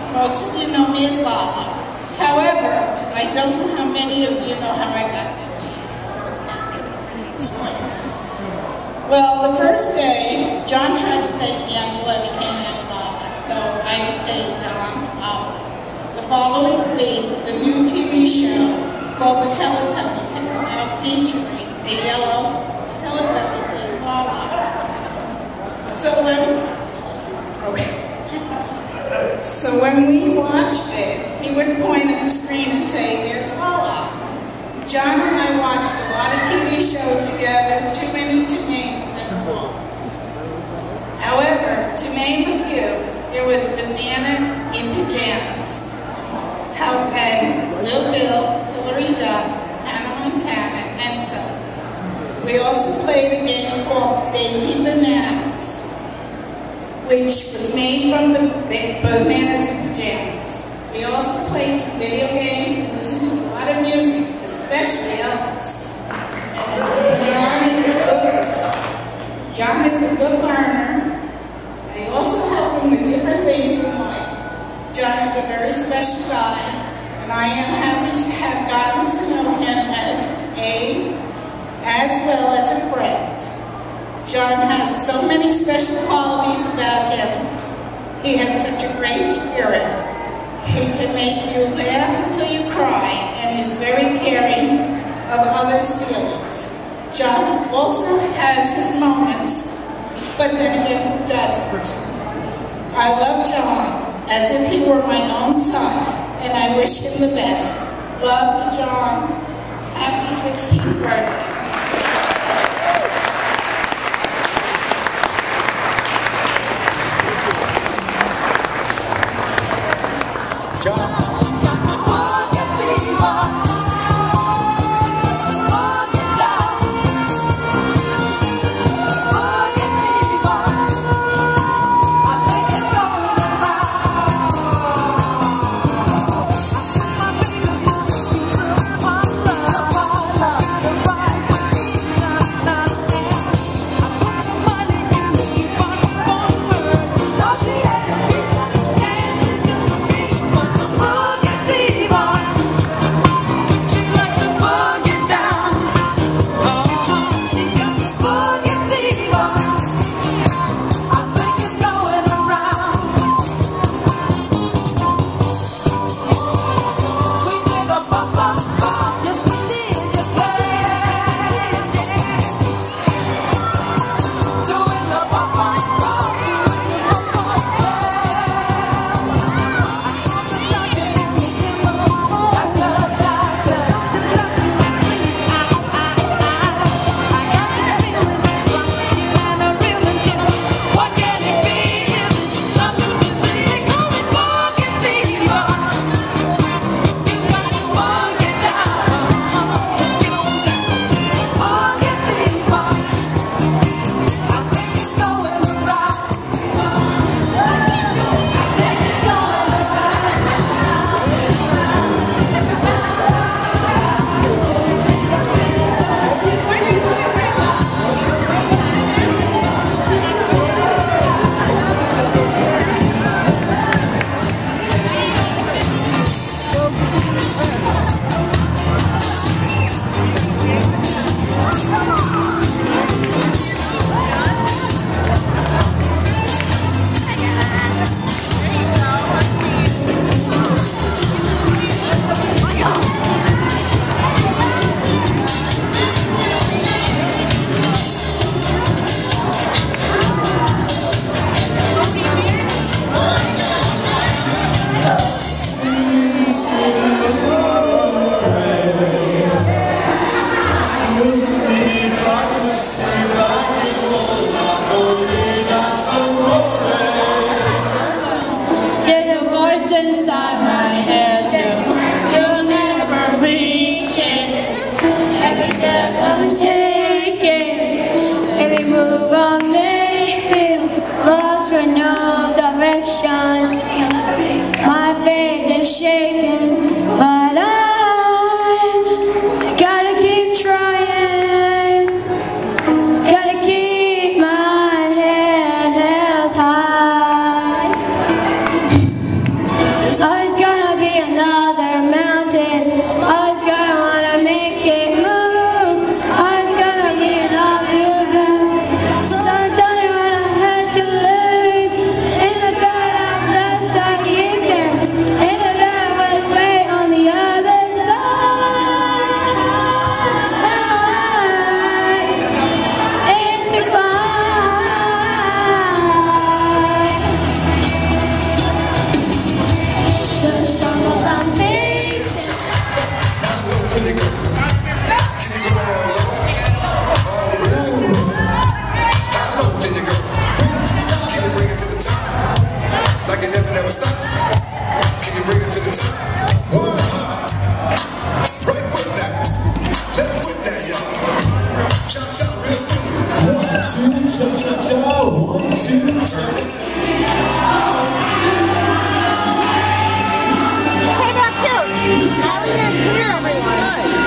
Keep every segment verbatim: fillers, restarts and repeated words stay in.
Most of you know me as Lala. However, I don't know how many of you know how I got that name. Well, the first day, John tried to say Angela became Aunt Lala, so I became John's Lala. The following week, the new T V show called The Teletubbies had come out featuring a yellow Teletubby named Lala. So when, okay. So when we watched it, he would point at the screen and say, "There's Lala." John and I watched a lot of T V shows together, too many to name them all. However, to name a few, there was Banana in Pajamas, How and Little Bill, Hilary Duff, Hannah Montana, and so. We also played a game called Baby Bananas, which was made from the Bananas in Pajamas. We also played some video games and listened to a lot of music, especially Elvis. John is a good, John is a good learner. I also help him with different things in life. John is a very special guy, and I am happy to have gotten to know him as his aide, as well as a friend. John has so many special qualities about him. He has such a great spirit. He can make you laugh until you cry and is very caring of others' feelings. John also has his moments, but then again, who doesn't? I love John as if he were my own son, and I wish him the best. Love, John. Happy sixteenth birthday. Bring it to the top. One high. Right foot now. Left foot now, y'all. Cha cha, real slow. One, two, cha cha cha. One, two, turn it. Hey, that's cute. Now we didn't hear really good.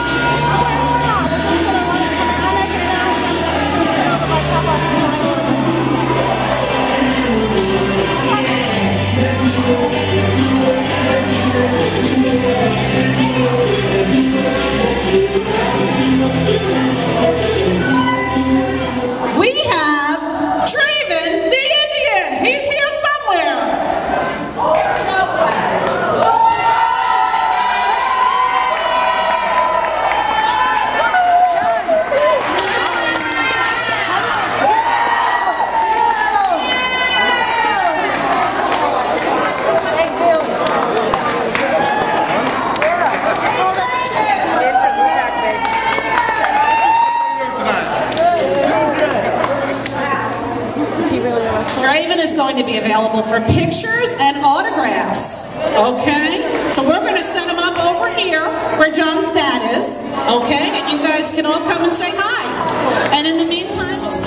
We have Draven the Indian. He's here somewhere. Draven is going to be available for pictures and autographs, okay? So we're going to set him up over here where John's dad is, okay? And you guys can all come and say hi. And in the meantime...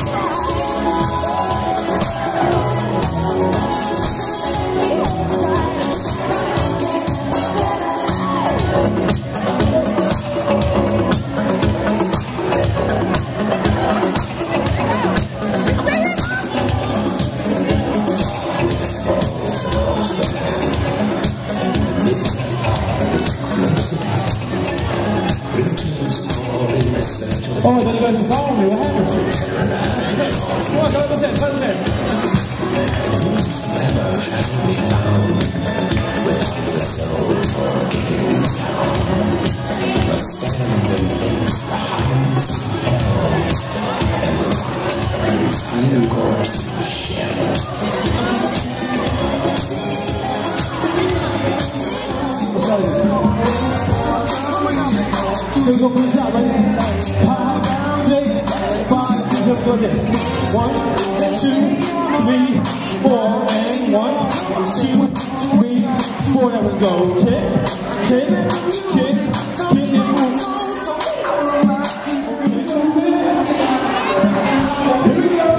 Oh, then you guys saw me. What happened? Come on, come on, listen, listen. Never shall be found without the soul for getting down. Must stand and face the hounds of hell and rot in spider course shell. Here we go for the shot, right? Five, six, five, just like this. One, two, three, four, and one, two, three, four. There we go. Kick, kick, kick, kick, and move. Here we go.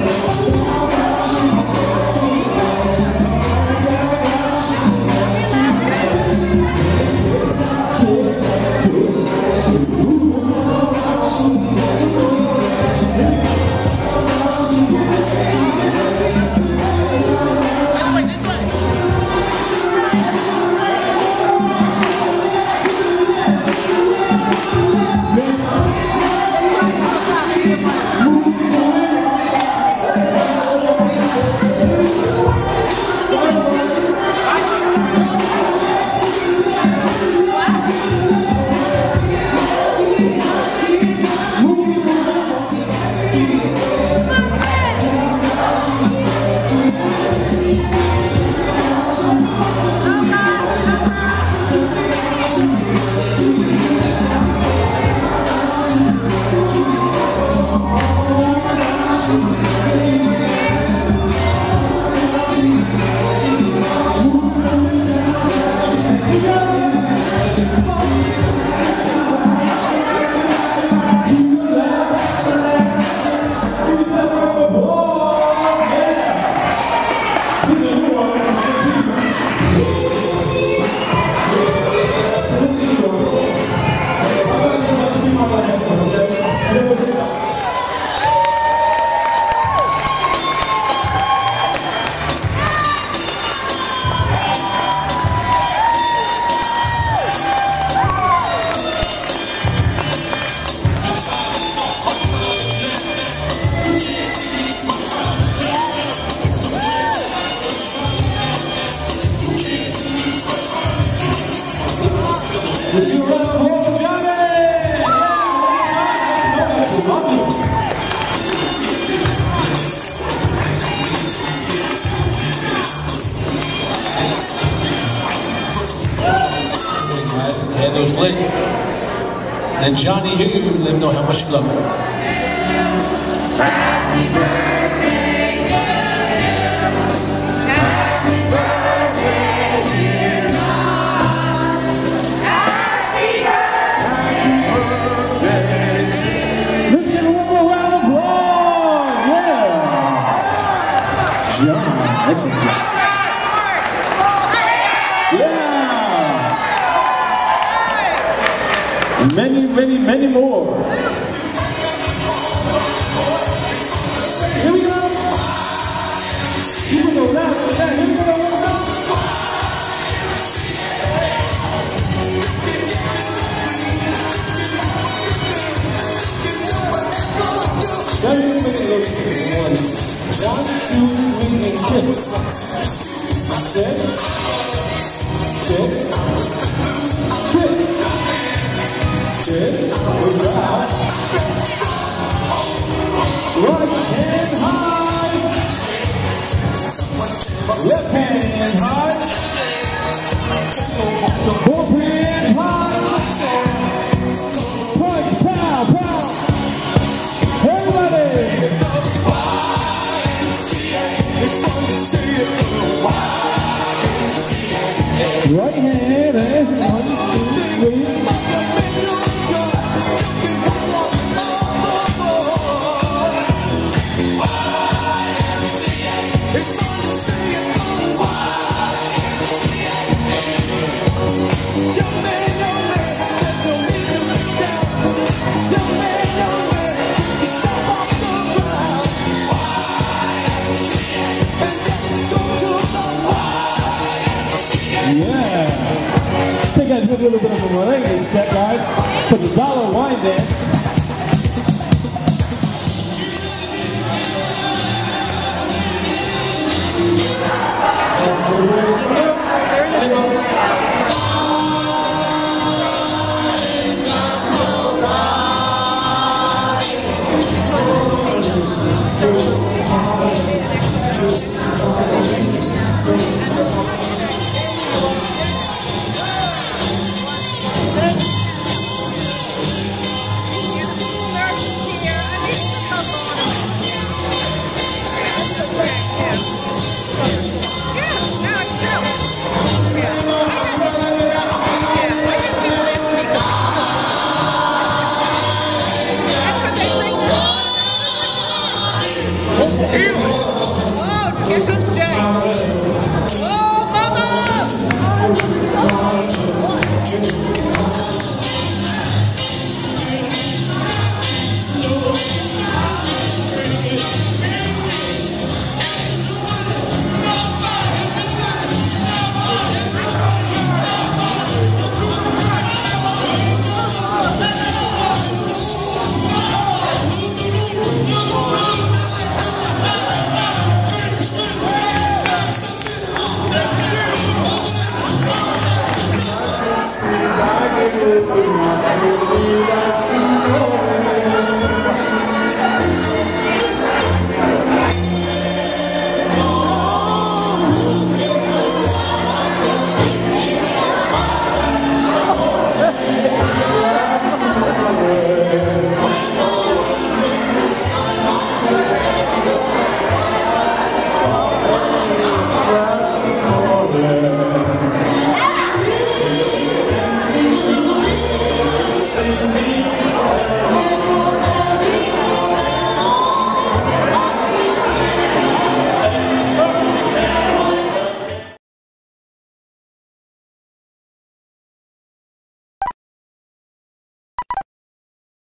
Candles lit. Then Johnny Hugh let him know how much you love him. Happy birthday to you. Happy birthday to you. many, many, many more. Here we go. You can go down to that. Here we go. Very many locations. One, two, three, and six. Six. Six. Six. Six. Good job. Right hand high. Left hand high. Both hands high. Punch, pow, pow. Everybody. Right hand, and one, two, three. Yeah. Take guys, we'll do a little bit of a merengue step, guys, for the dollar wine dance. Thank you.